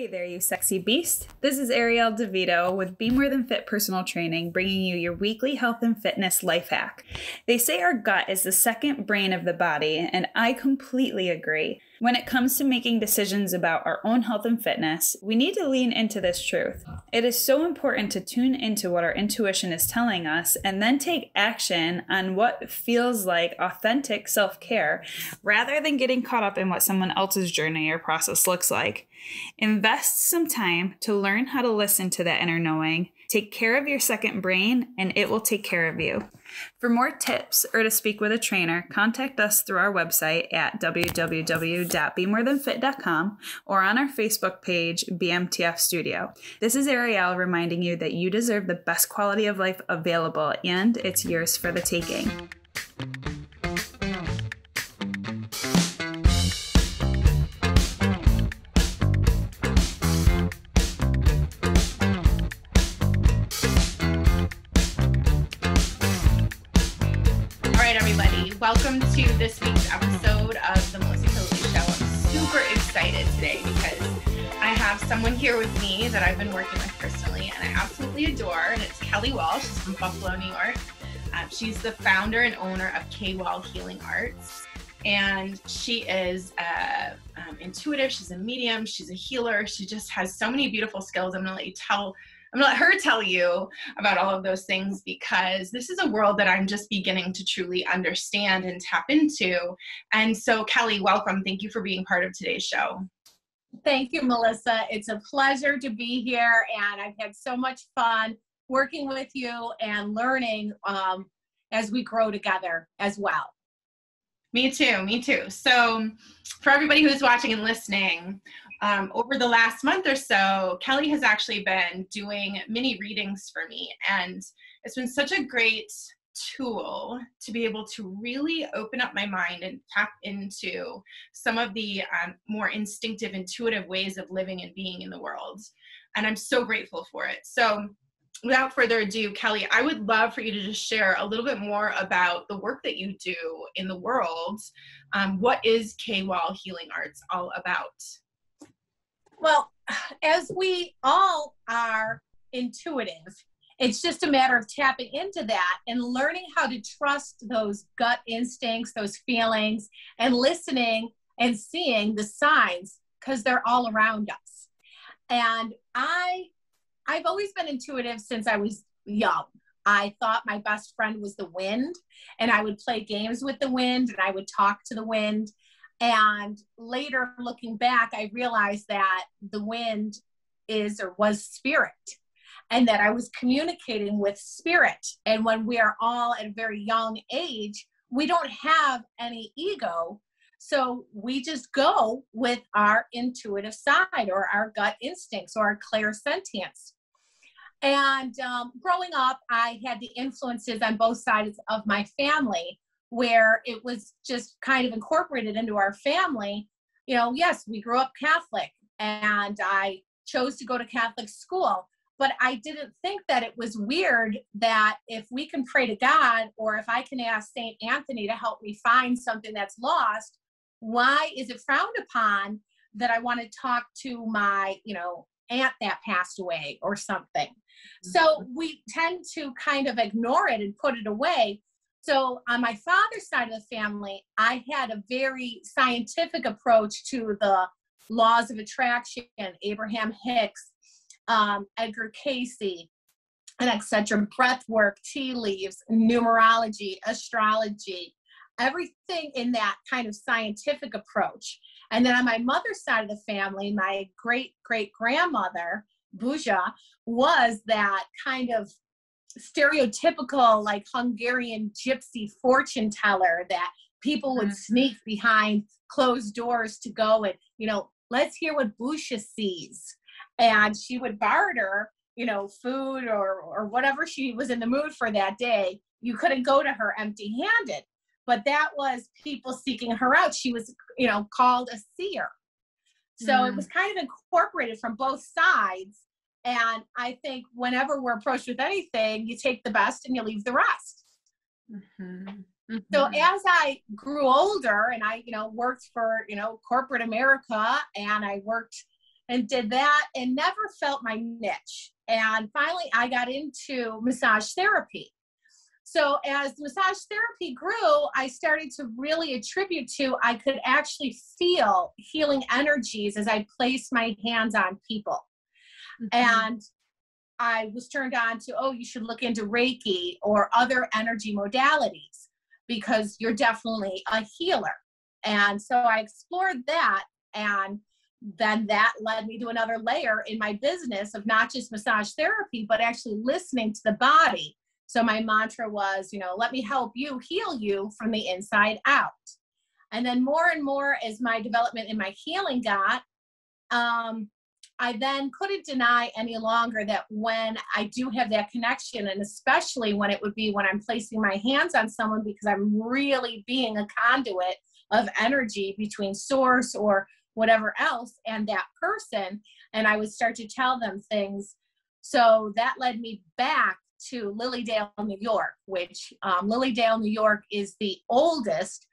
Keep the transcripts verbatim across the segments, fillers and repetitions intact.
Hey there, you sexy beast. This is Ariel DeVito with Be More Than Fit Personal Training, bringing you your weekly health and fitness life hack. They say our gut is the second brain of the body, and I completely agree. When it comes to making decisions about our own health and fitness, we need to lean into this truth. It is so important to tune into what our intuition is telling us and then take action on what feels like authentic self-care rather than getting caught up in what someone else's journey or process looks like. Invest some time to learn how to listen to that inner knowing. Take care of your second brain, and it will take care of you. For more tips or to speak with a trainer, contact us through our website at w w w dot be more than fit dot com or on our Facebook page, B M T F Studio. This is Ariel reminding you that you deserve the best quality of life available, and it's yours for the taking. Welcome to this week's episode of the Melissa Killeleagh Show. I'm super excited today because I have someone here with me that I've been working with personally and I absolutely adore, and it's Kelly Wahl. She's from Buffalo, New York. Um, she's the founder and owner of Kelly Wahl Healing Arts, and she is uh, um, intuitive. She's a medium. She's a healer. She just has so many beautiful skills. I'm going to let you tell I'm gonna let her tell you about all of those things because this is a world that I'm just beginning to truly understand and tap into. And so, Kelly, welcome. Thank you for being part of today's show. Thank you, Melissa. It's a pleasure to be here, and I've had so much fun working with you and learning um, as we grow together as well. Me too, me too. So for everybody who's watching and listening, um, over the last month or so, Kelly has actually been doing mini readings for me. And it's been such a great tool to be able to really open up my mind and tap into some of the um, more instinctive, intuitive ways of living and being in the world. And I'm so grateful for it. So without further ado, Kelly, I would love for you to just share a little bit more about the work that you do in the world. Um, what is Kelly Wahl Healing Arts all about? Well, as we all are intuitive, it's just a matter of tapping into that and learning how to trust those gut instincts, those feelings, and listening and seeing the signs because they're all around us. And I I've always been intuitive since I was young. I thought my best friend was the wind, and I would play games with the wind, and I would talk to the wind. And later, looking back, I realized that the wind is or was spirit, and that I was communicating with spirit. And when we are all at a very young age, we don't have any ego. So we just go with our intuitive side or our gut instincts or our clairsentience. And um, growing up, I had the influences on both sides of my family where it was just kind of incorporated into our family. You know, yes, we grew up Catholic and I chose to go to Catholic school, but I didn't think that it was weird that if we can pray to God or if I can ask Saint Anthony to help me find something that's lost, why is it frowned upon that I want to talk to my, you know, aunt that passed away or something? Mm-hmm. So we tend to kind of ignore it and put it away. So on my father's side of the family, I had a very scientific approach to the laws of attraction, Abraham Hicks, um, Edgar Cayce, and et cetera, breath work, tea leaves, numerology, astrology, everything in that kind of scientific approach. And then on my mother's side of the family, my great-great-grandmother, Buja, was that kind of stereotypical, like Hungarian gypsy fortune teller that people would sneak behind closed doors to go and, you know, let's hear what Buja sees. And she would barter, you know, food or, or whatever she was in the mood for that day. You couldn't go to her empty-handed. But that was people seeking her out. She was, you know, called a seer. So mm. it was kind of incorporated from both sides. And I think whenever we're approached with anything, you take the best and you leave the rest. Mm-hmm. Mm-hmm. So as I grew older and I, you know, worked for, you know, corporate America, and I worked and did that and never felt my niche. And finally, I got into massage therapy. So as massage therapy grew, I started to really attribute to, I could actually feel healing energies as I placed my hands on people. Mm-hmm. And I was turned on to, oh, you should look into Reiki or other energy modalities because you're definitely a healer. And so I explored that, and then that led me to another layer in my business of not just massage therapy, but actually listening to the body. So my mantra was, you know, let me help you heal you from the inside out. And then more and more as my development in my healing got, um, I then couldn't deny any longer that when I do have that connection, and especially when it would be when I'm placing my hands on someone because I'm really being a conduit of energy between source or whatever else and that person, and I would start to tell them things. So that led me back to Lilydale, New York, which um, Lilydale, New York is the oldest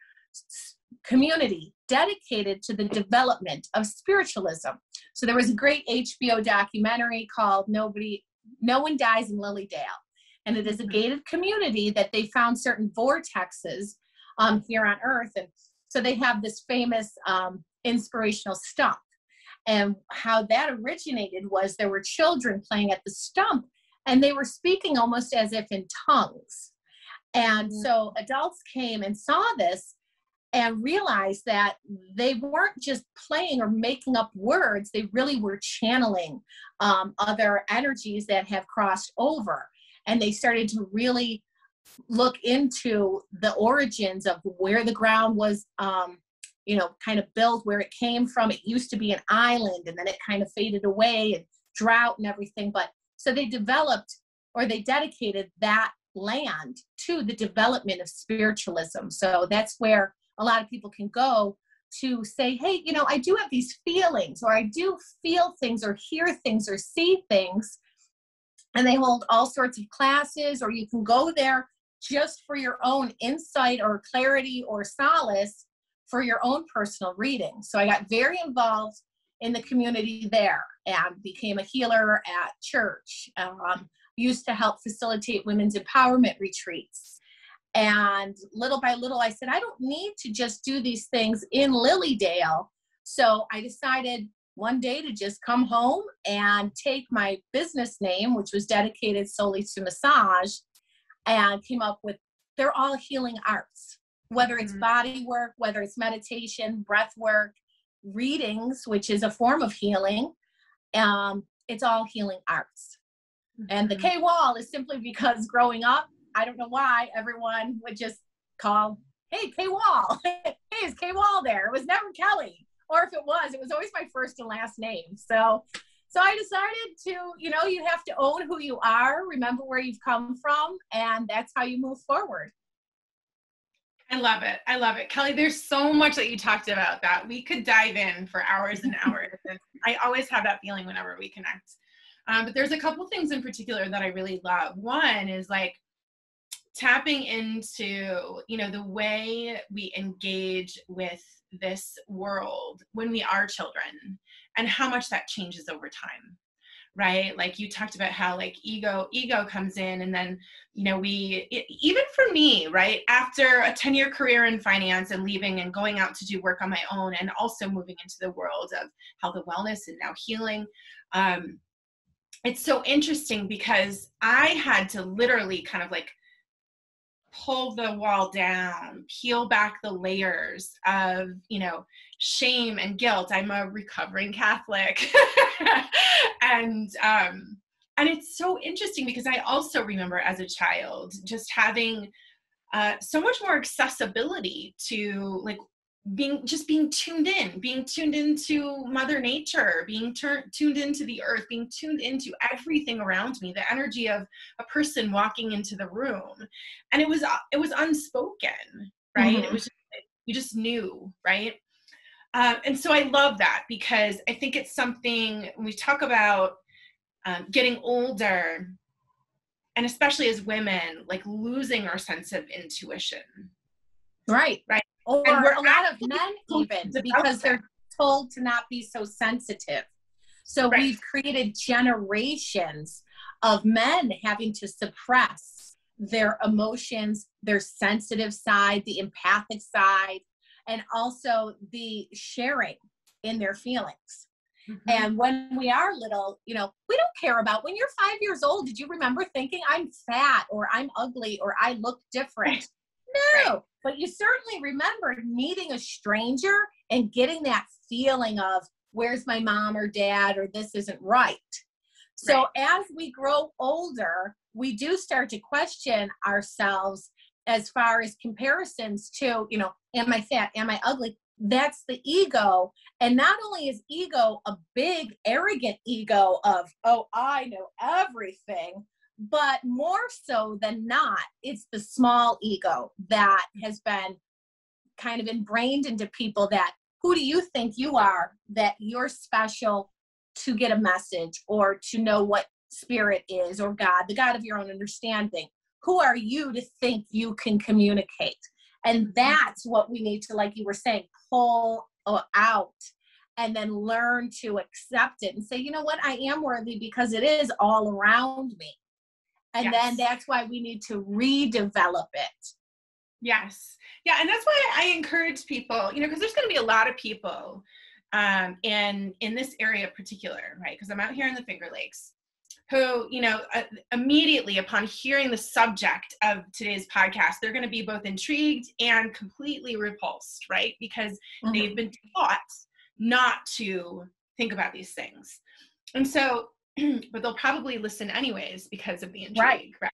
community dedicated to the development of spiritualism. So there was a great H B O documentary called Nobody, No One Dies in Lilydale. And it is a gated community that they found certain vortexes um, here on Earth. And so they have this famous um, inspirational stump. And how that originated was there were children playing at the stump, and they were speaking almost as if in tongues. And mm-hmm. so adults came and saw this and realized that they weren't just playing or making up words, they really were channeling um, other energies that have crossed over. And they started to really look into the origins of where the ground was, um, you know, kind of built, where it came from. It used to be an island, and then it kind of faded away, and drought and everything. But so they developed, or they dedicated that land to the development of spiritualism. So that's where a lot of people can go to say, hey, you know, I do have these feelings, or I do feel things, or hear things, or see things. And they hold all sorts of classes, or you can go there just for your own insight or clarity or solace for your own personal reading. So I got very involved in the community there and became a healer at church. Um, used to help facilitate women's empowerment retreats. And little by little, I said, I don't need to just do these things in Lilydale. So I decided one day to just come home and take my business name, which was dedicated solely to massage, and came up with, they're all healing arts, whether it's mm-hmm. body work, whether it's meditation, breath work, readings, which is a form of healing. Um, it's all healing arts. Mm-hmm. And the K Wahl is simply because growing up, I don't know why everyone would just call, hey, K Wahl. Hey, is K Wahl there? It was never Kelly. Or if it was, it was always my first and last name. So, so I decided to, you know, you have to own who you are, remember where you've come from, and that's how you move forward. I love it. I love it. Kelly, there's so much that you talked about that we could dive in for hours and hours. And I always have that feeling whenever we connect. Um, but there's a couple things in particular that I really love. One is like tapping into, you know, the way we engage with this world when we are children and how much that changes over time. Right? Like you talked about how like ego, ego comes in, and then, you know, we, it, even for me, right? After a ten year career in finance and leaving and going out to do work on my own, and also moving into the world of health and wellness and now healing. Um, it's so interesting because I had to literally kind of like pull the wall down, peel back the layers of, you know, shame and guilt. I'm a recovering Catholic. and, um, and it's so interesting because I also remember as a child, just having, uh, so much more accessibility to like being, just being tuned in, being tuned into Mother Nature, being tur- tuned into the earth, being tuned into everything around me, the energy of a person walking into the room. And it was, it was unspoken, right? Mm-hmm. It was just, you just knew, right? Um, and so I love that because I think it's something when we talk about um, getting older, and especially as women, like losing our sense of intuition. Right. Right. Or a lot of men even, because they're told to not be so sensitive. So Right. we've created generations of men having to suppress their emotions, their sensitive side, the empathic side, and also the sharing in their feelings. Mm-hmm. And when we are little, you know, we don't care about when you're five years old. Did you remember thinking I'm fat or I'm ugly or I look different? No, Right. but you certainly remember meeting a stranger and getting that feeling of where's my mom or dad or this isn't right. So Right. as we grow older, we do start to question ourselves as far as comparisons to, you know, am I fat? Am I ugly? That's the ego. And not only is ego a big, arrogant ego of, oh, I know everything, but more so than not, it's the small ego that has been kind of ingrained into people that, who do you think you are, that you're special to get a message or to know what spirit is, or God, the God of your own understanding. Who are you to think you can communicate? And that's what we need to, like you were saying, pull out and then learn to accept it and say, you know what, I am worthy because it is all around me. And Yes. then that's why we need to redevelop it. Yes. Yeah. And that's why I encourage people, you know, because there's going to be a lot of people um, in, in this area in particular, right? Because I'm out here in the Finger Lakes, who, you know, uh, immediately upon hearing the subject of today's podcast, they're going to be both intrigued and completely repulsed, right? Because mm-hmm. they've been taught not to think about these things. And so, but they'll probably listen anyways because of the intrigue, right? right?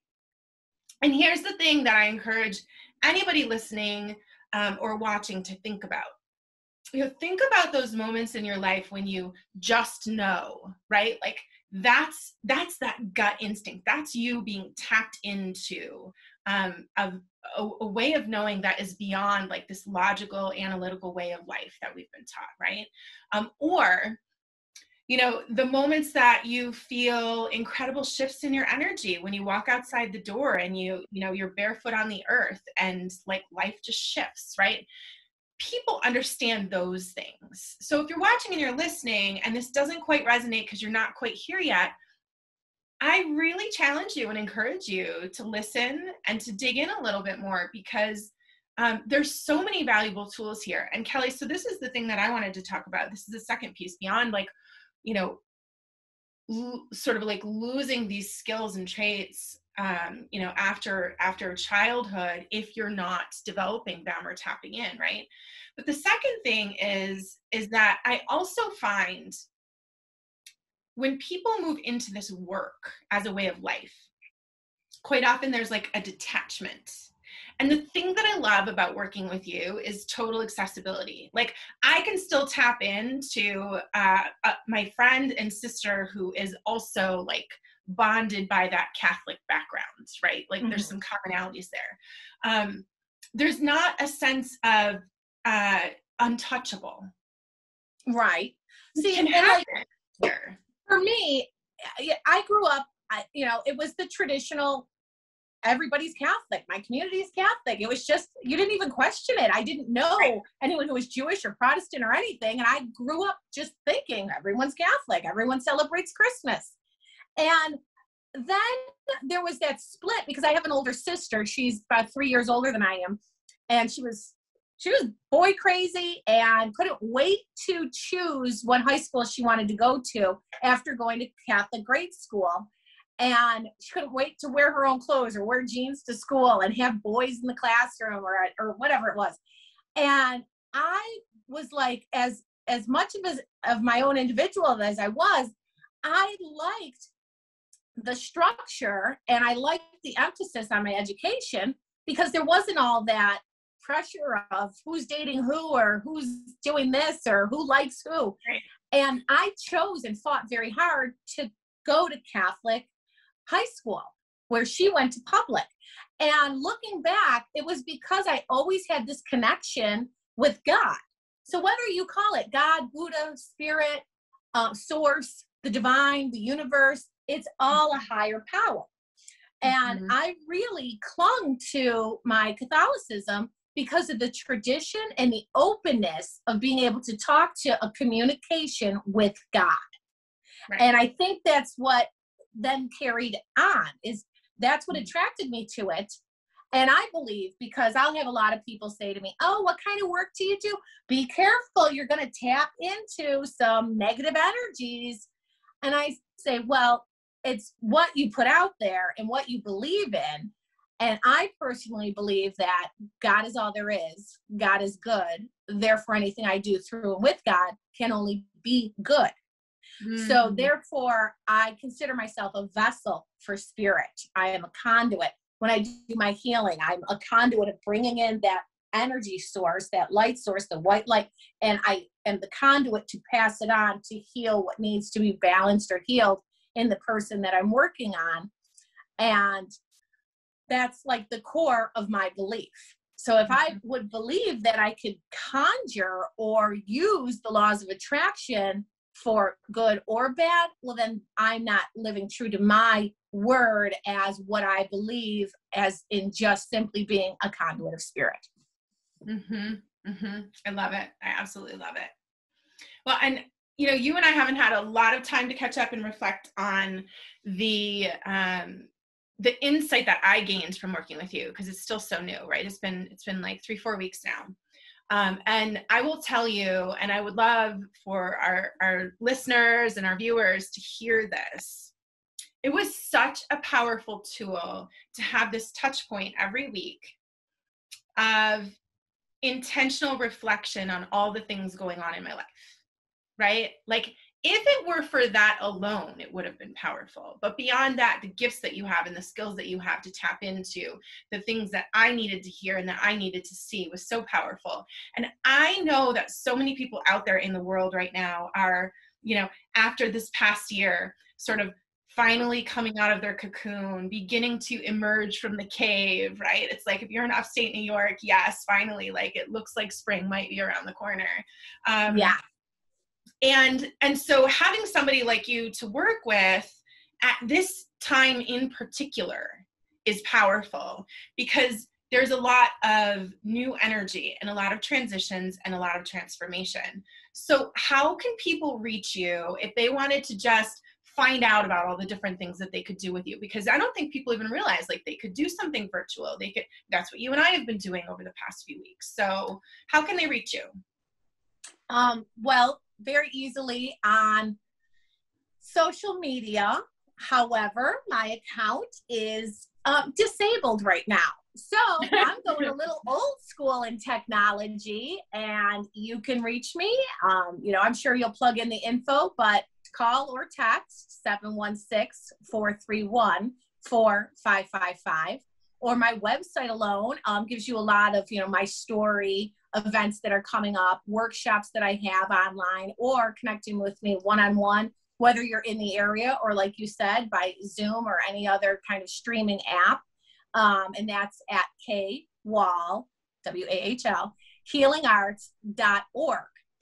And here's the thing that I encourage anybody listening um, or watching to think about. You know, think about those moments in your life when you just know, right? Like that's that's that gut instinct. That's you being tapped into um, a, a, a way of knowing that is beyond like this logical, analytical way of life that we've been taught, right? Um, or you know, the moments that you feel incredible shifts in your energy when you walk outside the door and you, you know, you're barefoot on the earth and like life just shifts, right? People understand those things. So if you're watching and you're listening and this doesn't quite resonate because you're not quite here yet, I really challenge you and encourage you to listen and to dig in a little bit more because um, there's so many valuable tools here. And Kelly, so this is the thing that I wanted to talk about. This is the second piece beyond like, you know, l- sort of like losing these skills and traits, um, you know, after, after childhood, if you're not developing them or tapping in, right? But the second thing is, is that I also find when people move into this work as a way of life, quite often there's like a detachment. And the thing that I love about working with you is total accessibility. Like I can still tap into uh, uh, my friend and sister who is also like bonded by that Catholic background, right? Like mm-hmm. there's some commonalities there. Um, there's not a sense of uh, untouchable. Right. See, can happen here. For me, I grew up, I, you know, it was the traditional, everybody's Catholic. My community is Catholic. It was just, you didn't even question it. I didn't know right. anyone who was Jewish or Protestant or anything. And I grew up just thinking everyone's Catholic. Everyone celebrates Christmas. And then there was that split because I have an older sister. She's about three years older than I am. And she was, she was boy crazy and couldn't wait to choose what high school she wanted to go to after going to Catholic grade school. And she couldn't wait to wear her own clothes or wear jeans to school and have boys in the classroom or, or whatever it was. And I was like, as, as much of, as, of my own individual as I was, I liked the structure and I liked the emphasis on my education because there wasn't all that pressure of who's dating who or who's doing this or who likes who. Right. And I chose and fought very hard to go to Catholic high school where she went to public. And looking back, it was because I always had this connection with God. So whether you call it God, Buddha, spirit, uh, source, the divine, the universe, it's all a higher power. And mm-hmm. I really clung to my Catholicism because of the tradition and the openness of being able to talk to a communication with God. Right. And I think that's what then carried on, is that's what attracted me to it. And I believe, because I'll have a lot of people say to me, oh, what kind of work do you do? Be careful, you're going to tap into some negative energies. And I say, well, it's what you put out there and what you believe in. And I personally believe that God is all there is. God is good. Therefore, anything I do through and with God can only be good. Mm-hmm. So therefore, I consider myself a vessel for spirit. I am a conduit. When I do my healing, I'm a conduit of bringing in that energy source, that light source, the white light, and I am the conduit to pass it on to heal what needs to be balanced or healed in the person that I'm working on. And that's like the core of my belief. So if I would believe that I could conjure or use the laws of attraction for good or bad, well, then I'm not living true to my word as what I believe, as in just simply being a conduit of spirit. Mm-hmm. Mm-hmm. I love it. I absolutely love it. Well, and you know, you and I haven't had a lot of time to catch up and reflect on the um, the insight that I gained from working with you, because it's still so new, right? It's been it's been like three, four weeks now. Um, and I will tell you, and I would love for our, our listeners and our viewers to hear this. It was such a powerful tool to have this touch point every week of intentional reflection on all the things going on in my life, right? Like, if it were for that alone, it would have been powerful. But beyond that, the gifts that you have and the skills that you have to tap into, the things that I needed to hear and that I needed to see was so powerful. And I know that so many people out there in the world right now are, you know, after this past year, sort of finally coming out of their cocoon, beginning to emerge from the cave, right? It's like, if you're in upstate New York, yes, finally, like, it looks like spring might be around the corner. Um, yeah. And, and so having somebody like you to work with at this time in particular is powerful, because there's a lot of new energy and a lot of transitions and a lot of transformation. So how can people reach you if they wanted to just find out about all the different things that they could do with you? Because I don't think people even realize, like, they could do something virtual. They could, that's what you and I have been doing over the past few weeks. So how can they reach you? Um, well, very easily on social media. However, my account is um, disabled right now. So I'm going a little old school in technology, and you can reach me. Um, you know, I'm sure you'll plug in the info, but call or text seven one six, four three one, four five five five. Or my website alone um, gives you a lot of, you know, my story, events that are coming up, workshops that I have online, or connecting with me one-on-one, whether you're in the area or, like you said, by Zoom or any other kind of streaming app. Um, and that's at K Wahl, W A H L, healing arts dot org.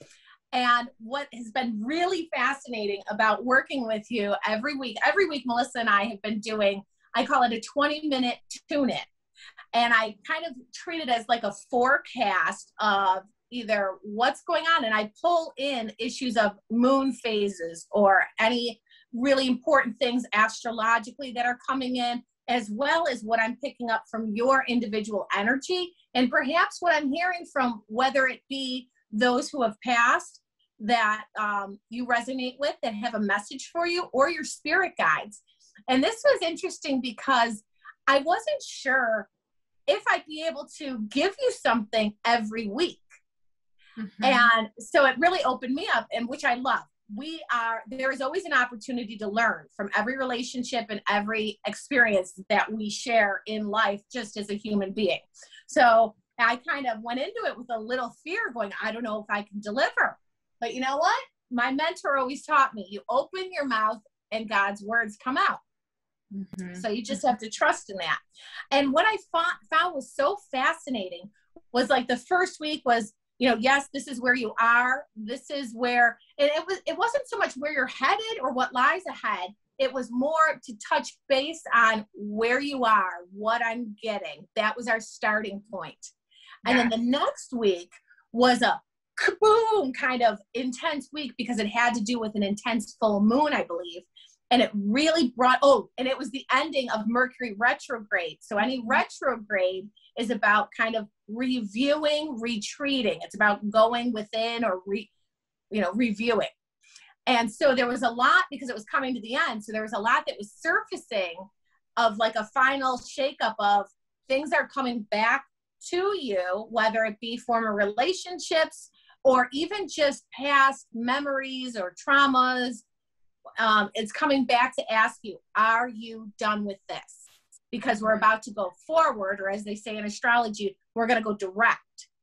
And what has been really fascinating about working with you every week, every week, Melissa and I have been doing, I call it a twenty minute tune in. And I kind of treat it as like a forecast of either what's going on. And I pull in issues of moon phases or any really important things astrologically that are coming in, as well as what I'm picking up from your individual energy. And perhaps what I'm hearing from, whether it be those who have passed that um, you resonate with, that have a message for you, or your spirit guides. And this was interesting because I wasn't sure if I'd be able to give you something every week. Mm-hmm. And so it really opened me up, and which I love. We are, there is always an opportunity to learn from every relationship and every experience that we share in life, just as a human being. So I kind of went into it with a little fear, going, I don't know if I can deliver. But you know what? My mentor always taught me, you open your mouth and God's words come out. Mm-hmm. So you just have to trust in that. And what I found, found was so fascinating was, like, the first week was, you know, yes, this is where you are. This is where, and it was, it wasn't so much where you're headed or what lies ahead. It was more to touch base on where you are, what I'm getting. That was our starting point. And yeah. Then the next week was a kaboom kind of intense week because it had to do with an intense full moon, I believe. And it really brought, oh, and it was the ending of Mercury retrograde. So any retrograde is about kind of reviewing, retreating. It's about going within or, re, you know, reviewing. And so there was a lot, because it was coming to the end, so there was a lot that was surfacing of like a final shakeup of things are coming back to you, whether it be former relationships or even just past memories or traumas. Um, it's coming back to ask you, are you done with this? Because we're about to go forward, or as they say in astrology, we're going to go direct.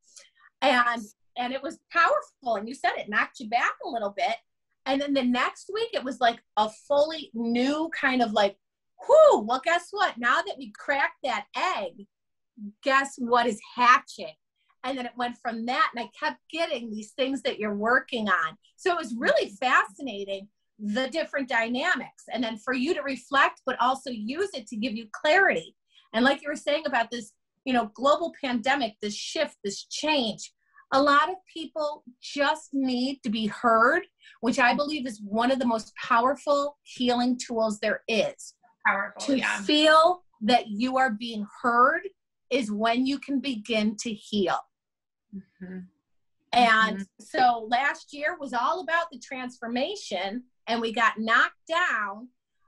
And, and it was powerful. And you said it knocked you back a little bit. And then the next week, it was like a fully new kind of like, whoo, well, guess what? Now that we cracked that egg, guess what is hatching? And then it went from that, and I kept getting these things that you're working on. So it was really fascinating, the different dynamics. And then for you to reflect, but also use it to give you clarity. And like you were saying about this, you know, global pandemic, this shift, this change, a lot of people just need to be heard, which I believe is one of the most powerful healing tools there is. Powerful, to yeah. feel that you are being heard is when you can begin to heal. Mm-hmm. And mm-hmm. so last year was all about the transformation, and we got knocked down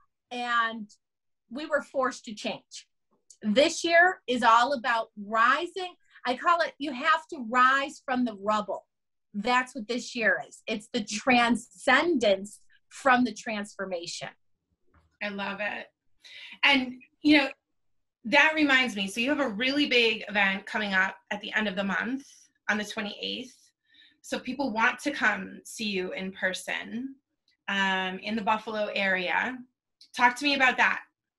and we were forced to change. This year is all about rising. I call it, you have to rise from the rubble. That's what this year is. It's the transcendence from the transformation. I love it. And, you know, that reminds me, so you have a really big event coming up at the end of the month on the twenty-eighth. So people want to come see you in person um, in the Buffalo area. Talk to me about that.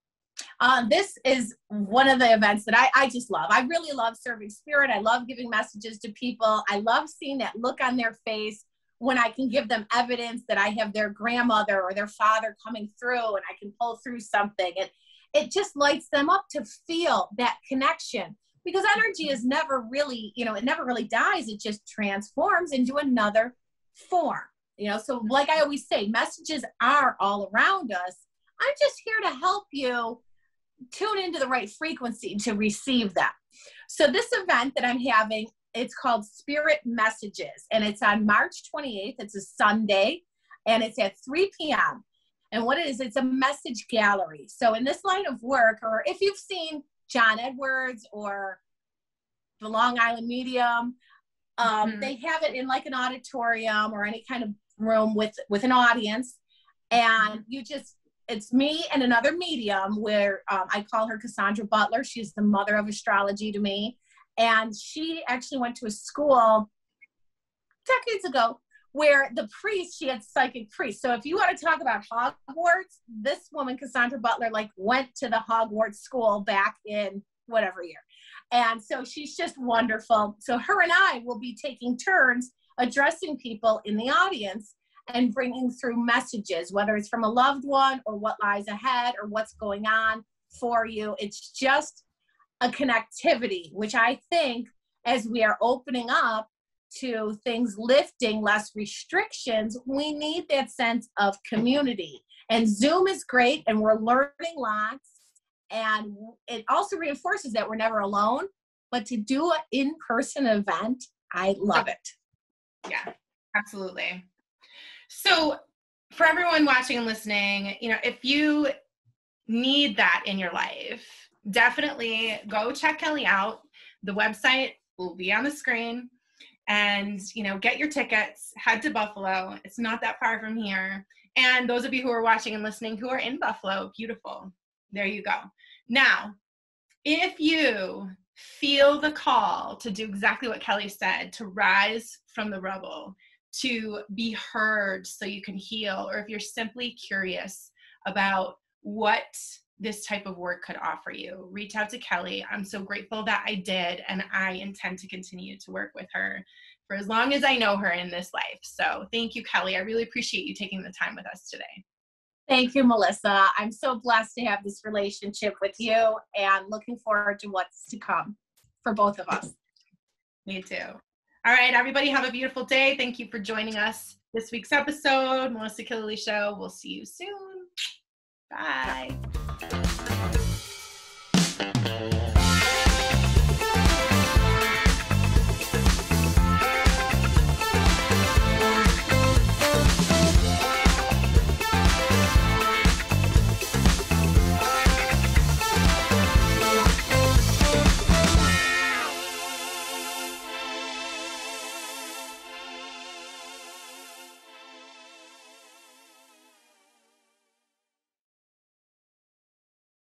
Um, this is one of the events that I, I just love. I really love serving spirit. I love giving messages to people. I love seeing that look on their face when I can give them evidence that I have their grandmother or their father coming through, and I can pull through something. And it just lights them up to feel that connection, because energy is never really, you know, it never really dies. It just transforms into another form, you know? So like I always say, messages are all around us. I'm just here to help you tune into the right frequency to receive that. So this event that I'm having, it's called Spirit Messages, and it's on March twenty-eighth. It's a Sunday, and it's at three p.m. And what it is, it's a message gallery. So in this line of work, or if you've seen John Edwards or the Long Island Medium, um, mm-hmm. they have it in like an auditorium or any kind of room with, with an audience. And you just, it's me and another medium where um, I call her Cassandra Butler. She's the mother of astrology to me. And she actually went to a school decades ago where the priest, she had psychic priests. So if you want to talk about Hogwarts, this woman, Cassandra Butler, like went to the Hogwarts school back in whatever year. And so she's just wonderful. So her and I will be taking turns addressing people in the audience and bringing through messages, whether it's from a loved one or what lies ahead or what's going on for you. It's just a connectivity, which I think as we are opening up to things lifting, less restrictions, we need that sense of community. And Zoom is great, and we're learning lots. And it also reinforces that we're never alone, but to do an in-person event, I love it. Yeah, absolutely. So for everyone watching and listening, you know, if you need that in your life, definitely go check Kelly out. The website will be on the screen, and, you know, get your tickets, head to Buffalo. It's not that far from here. And those of you who are watching and listening who are in Buffalo, beautiful. There you go. Now, if you feel the call to do exactly what Kelly said, to rise from the rubble, to be heard so you can heal, or if you're simply curious about what this type of work could offer you, reach out to Kelly. I'm so grateful that I did, and I intend to continue to work with her for as long as I know her in this life. So thank you, Kelly. I really appreciate you taking the time with us today. Thank you, Melissa. I'm so blessed to have this relationship with you, and looking forward to what's to come for both of us. Me too. All right, everybody, have a beautiful day. Thank you for joining us this week's episode, Melissa Killeleagh Show. We'll see you soon. Bye.